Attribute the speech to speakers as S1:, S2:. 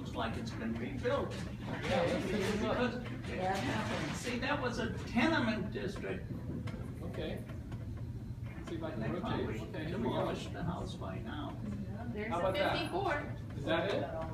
S1: looks like it's been rebuilt.
S2: Yeah, let's take a look.
S1: Because,
S3: Yeah, it happened.
S1: see, that was a tenement district.
S2: Okay. See if I
S1: They
S2: can
S1: probably
S2: rotate. Okay, here we go.
S1: demolished the house by now.
S3: There's
S2: How
S3: a
S2: about that?
S3: 54.
S2: Is that it?